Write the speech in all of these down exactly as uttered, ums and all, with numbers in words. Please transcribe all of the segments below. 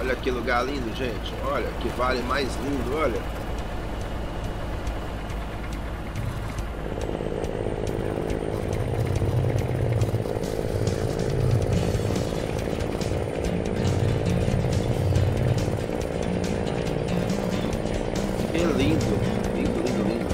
Olha que lugar lindo, gente. Olha que vale mais lindo, olha. Que lindo, lindo, lindo, lindo.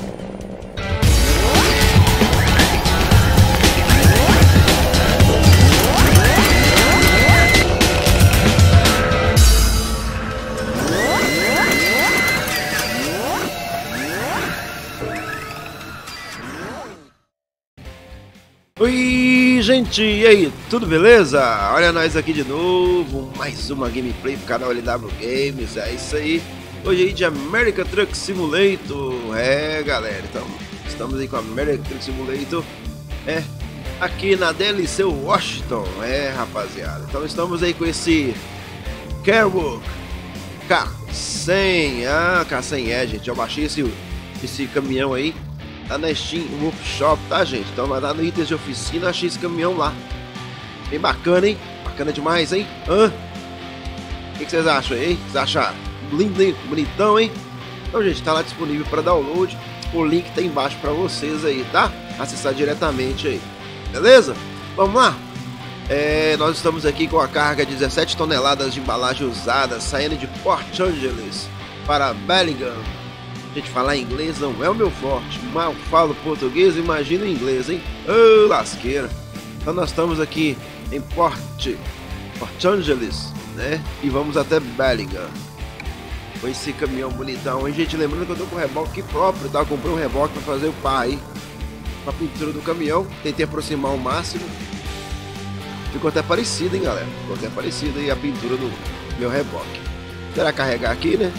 Oi, gente, e aí, tudo beleza? Olha nós aqui de novo, mais uma gameplay pro canal L W Games, é isso aí. Hoje aí de American Truck Simulator, é galera, então estamos aí com American Truck Simulator, é, aqui na D L C Washington, é rapaziada. Então estamos aí com esse Carwook K cem, ah, K cem é, gente, eu baixei esse, esse caminhão aí. Tá na Steam Workshop, tá, gente? Então vai lá no itens de oficina, achei esse caminhão lá. Bem bacana, hein? Bacana demais, hein? Hã? O que, que vocês acham aí, hein? Vocês acharam? Lindo, hein? Bonitão, hein? Então, gente, tá lá disponível para download. O link tá embaixo para vocês aí, tá? Acessar diretamente aí. Beleza? Vamos lá? É, nós estamos aqui com a carga de dezessete toneladas de embalagem usada, saindo de Port Angeles para Bellingham. Gente, falar inglês não é o meu forte, mal falo português, imagina inglês, hein? Ô, oh, lasqueira! Então nós estamos aqui em Port, Port Angeles, né? E vamos até Bellingham. Com esse caminhão bonitão, hein, gente? Lembrando que eu tô com o reboque próprio, tá? Eu comprei um reboque para fazer o par aí, com a pintura do caminhão. Tentei aproximar ao máximo. Ficou até parecido, hein, galera? Ficou até parecido aí a pintura do meu reboque. Será carregar aqui, né?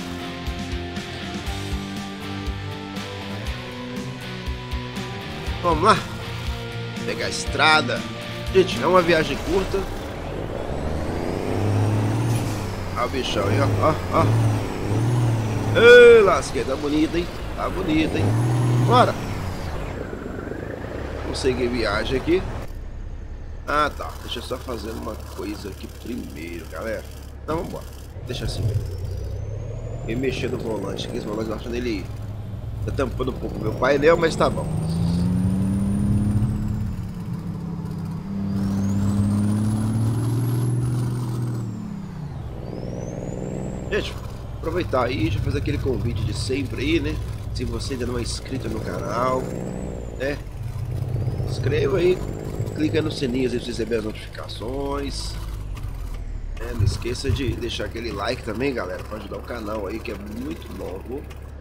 Vamos lá, pegar a estrada. Gente, é uma viagem curta. Olha o bichão aí, ó, ó, ó. Ei, lasqueira, tá bonita, hein? Tá bonita, hein? Bora. Vamos seguir viagem aqui. Ah, tá, deixa eu só fazer uma coisa aqui primeiro, galera. Não, vamos embora, deixa assim mesmo. E mexer no volante aqui, esse volante eu achando ele tá tampando um pouco o meu painel, mas tá bom. Gente, aproveitar aí, já fazer aquele convite de sempre aí, né? Se você ainda não é inscrito no canal, né? Inscreva aí, clica no sininho para receber as notificações. É, não esqueça de deixar aquele like também, galera, para ajudar o canal aí, que é muito novo.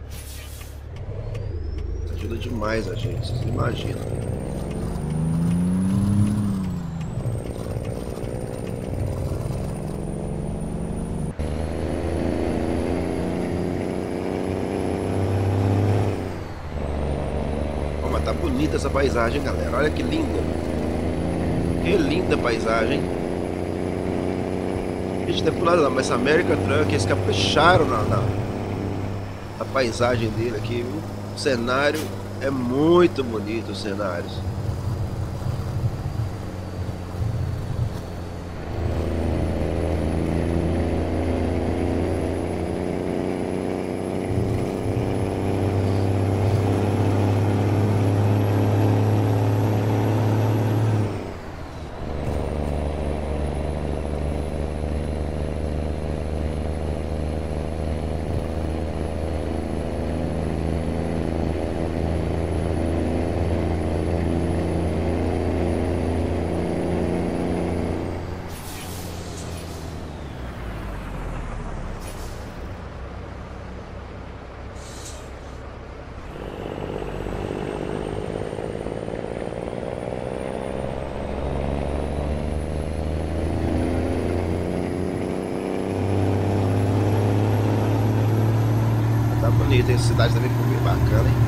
Ajuda demais a gente, vocês imaginam. Tá bonita essa paisagem, galera. Olha que linda. Que linda paisagem. A gente tem pulado lá, mas essa American Truck, eles capricharam na, na, na paisagem dele aqui, viu? O cenário é muito bonito, os cenários. Bonita, essa cidade também ficou bem bacana, hein?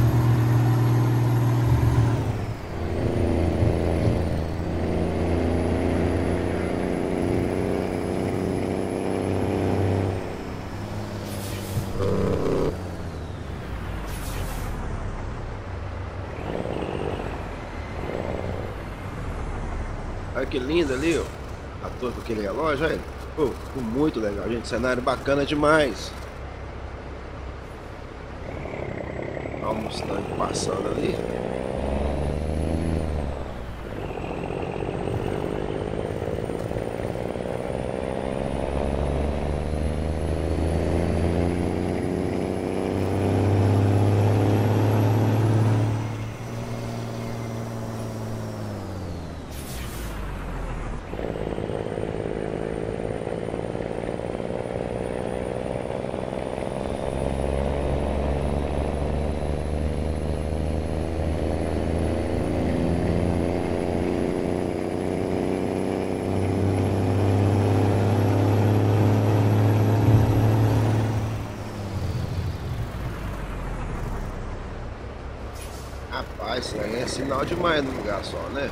Olha que lindo ali, ó. A torre com aquele relógio, olha. Pô, ficou muito legal, gente. Cenário bacana demais. Olha o Mustang passando ali. Rapaz, isso aí é sinal demais no lugar só, né?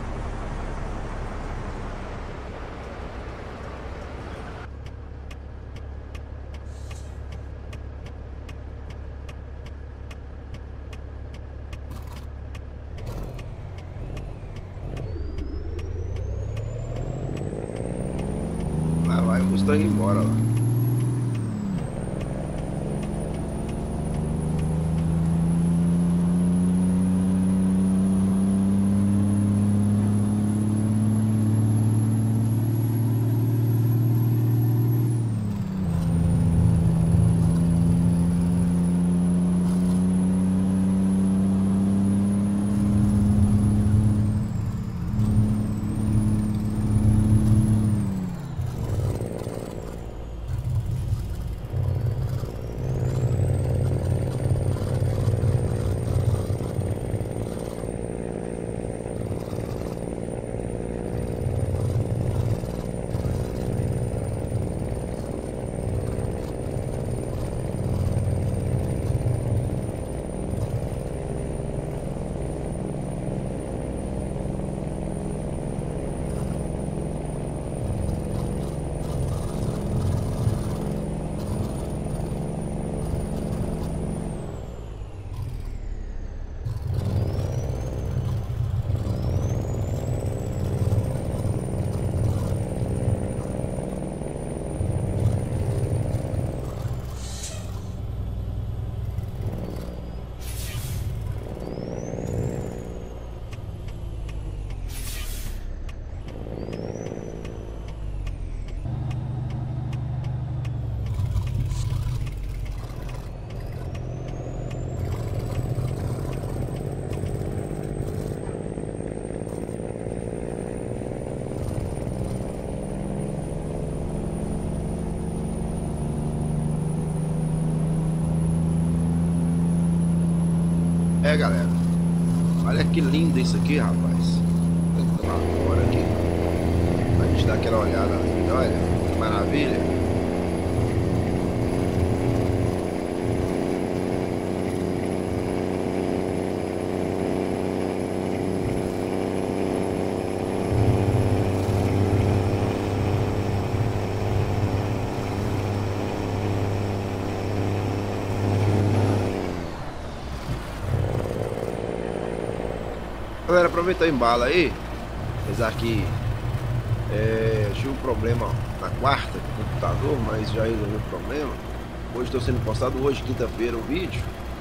Lá vai o Mustang embora lá. É, galera, olha que lindo isso aqui, rapaz. Vou tomar fora aqui pra gente dar aquela olhada ali. Olha, que maravilha. Galera, aproveita o embalo aí. Apesar que é, tive um problema na quarta com o computador, mas já resolvi o problema. Hoje estou sendo postado, hoje, quinta-feira, o vídeo.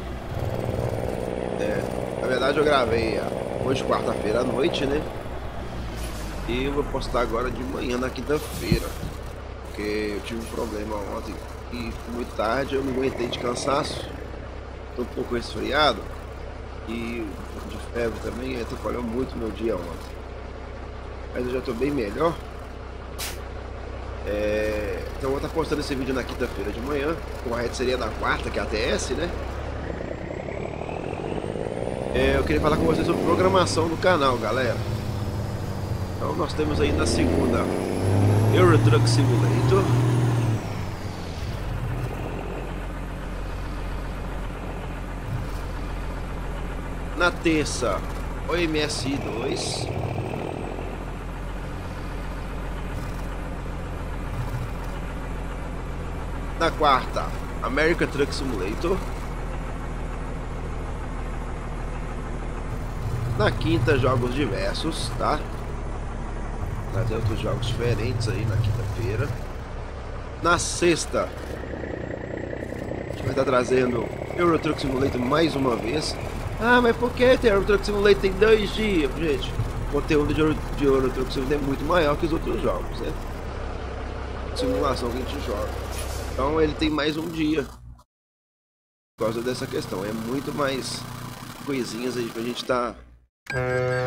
É, na verdade eu gravei hoje, quarta-feira à noite, né? E eu vou postar agora de manhã na quinta-feira. Porque eu tive um problema ontem e muito tarde, eu não aguentei de cansaço. Estou um pouco resfriado. E de febre também, atrapalhou muito meu dia ontem. Mas eu já estou bem melhor. É... Então eu vou estar postando esse vídeo na quinta-feira de manhã. Correto seria na quarta, que é a T S, né? É, eu queria falar com vocês sobre programação do canal, galera. Então nós temos aí na segunda Euro Truck Simulator. Na terça, O M S I dois. Na quarta, American Truck Simulator. Na quinta, jogos diversos, tá? Vai ter outros jogos diferentes aí na quinta-feira. na sexta, a gente vai estar trazendo Euro Truck Simulator mais uma vez. Ah, mas por que tem Euro Truck Simulator tem dois dias, gente? O conteúdo de Euro, de Euro Truck Simulator é muito maior que os outros jogos, né? Simulação que a gente joga. Então ele tem mais um dia. Por causa dessa questão. É muito mais coisinhas aí pra gente estar tá,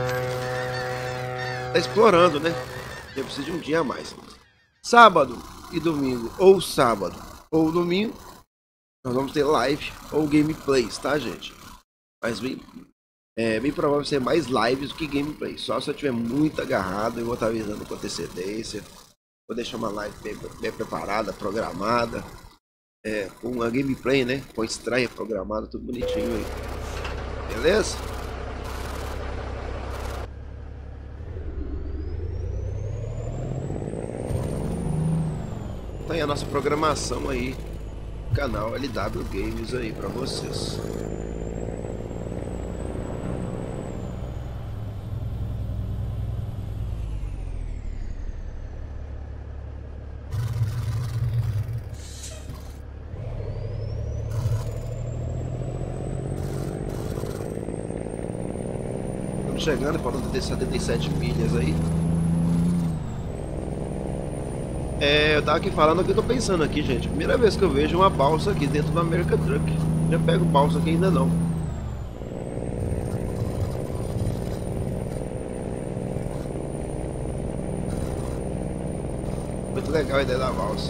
tá explorando, né? Eu preciso de um dia a mais. Sábado e domingo, ou sábado ou domingo, nós vamos ter live ou gameplays, tá, gente? Mas bem, é bem provável ser mais lives do que gameplays. Só se eu tiver muito agarrado, eu vou estar avisando com antecedência. Vou deixar uma live bem, bem preparada, programada. É, com uma gameplay, né? Com estreia programada, tudo bonitinho aí. Beleza? Tá aí a nossa programação aí. Canal L W Games aí pra vocês. Chegando, faltando setenta e sete milhas aí. É, eu tava aqui falando o que eu tô pensando aqui, gente. Primeira vez que eu vejo uma balsa aqui dentro do American Truck. Já pego balsa aqui ainda não. Muito legal a ideia da balsa.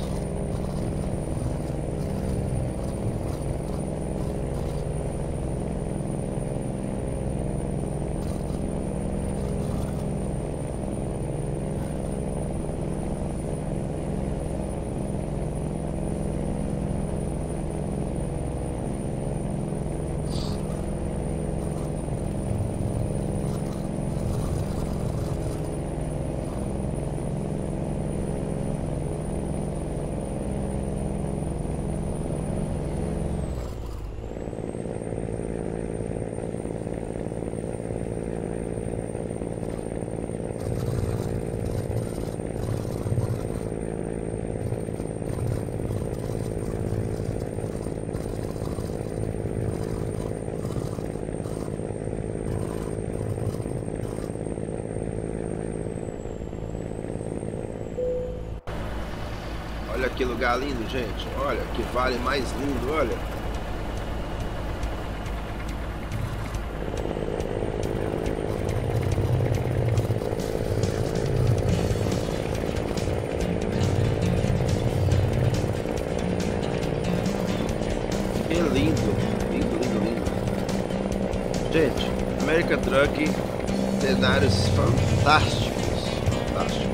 Olha que lugar lindo, gente. Olha que vale mais lindo, olha. Que lindo. Lindo, lindo, lindo. Gente, American Truck, cenários fantásticos. Fantásticos.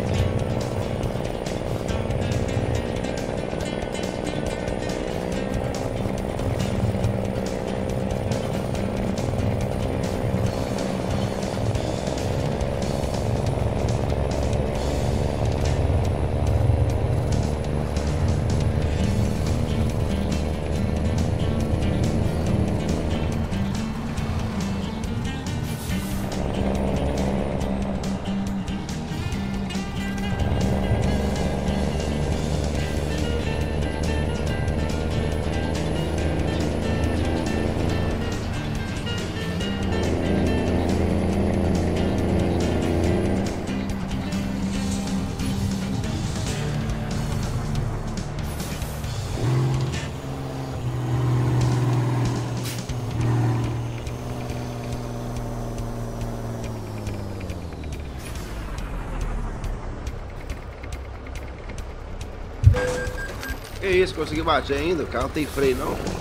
Que isso, consegui bater ainda? O carro não tem freio não. Deixa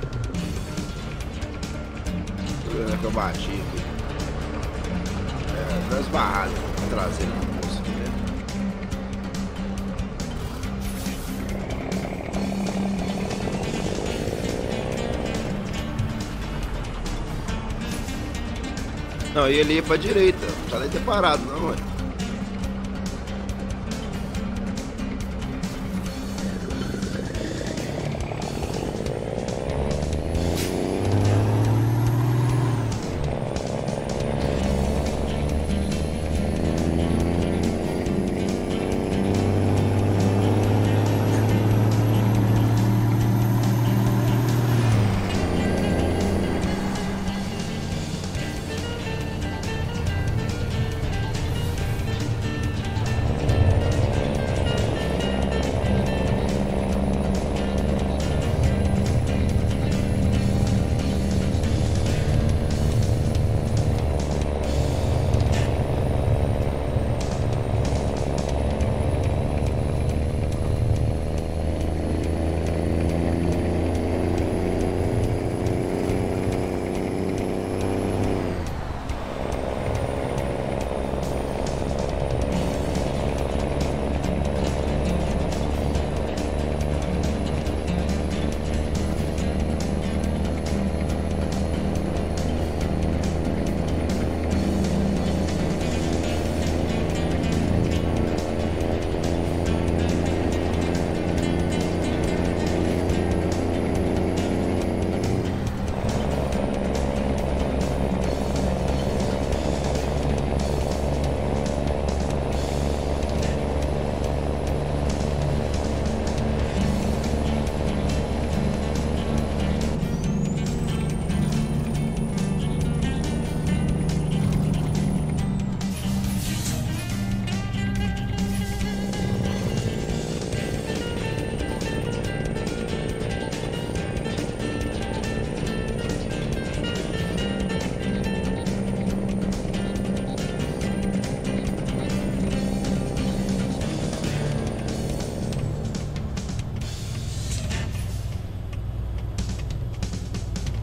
eu ver onde é que eu bati aqui. É, das barradas, traseira do moço aqui, né? Não, e ele ia pra direita, não precisa nem ter parado não, ué.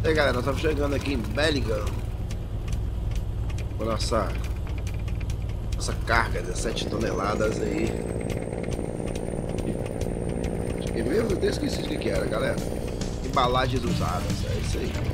E aí galera, nós estamos chegando aqui em Bellingham com a nossa, nossa carga de dezessete toneladas aí. E mesmo eu até esqueci o que, que era, galera. Embalagens usadas, é isso aí.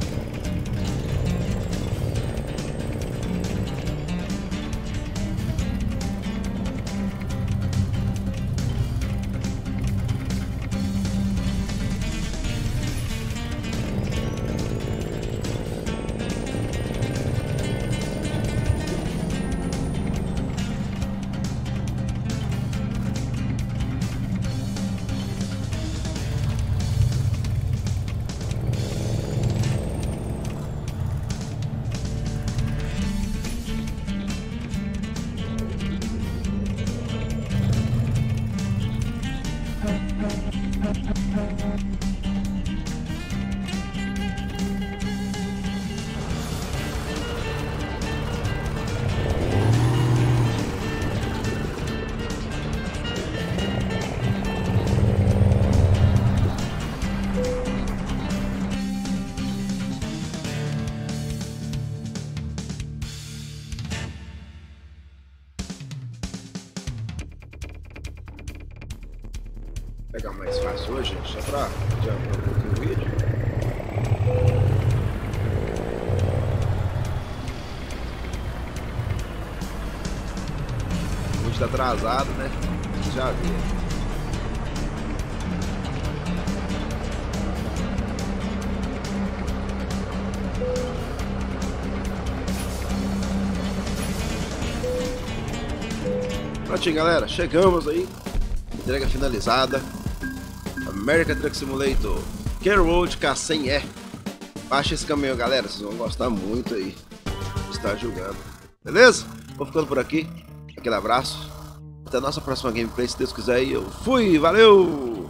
Pegar mais fácil hoje, gente, só pra adiantar um pouquinho o vídeo. O vídeo tá atrasado, né? Vocês já viram. Prontinho, galera, chegamos aí. Entrega finalizada. American Truck Simulator K-Road K cem E. Baixa esse caminhão, galera, vocês vão gostar muito aí de estar jogando. Beleza? Vou ficando por aqui. Aquele abraço. Até a nossa próxima gameplay, se Deus quiser. E eu fui, valeu!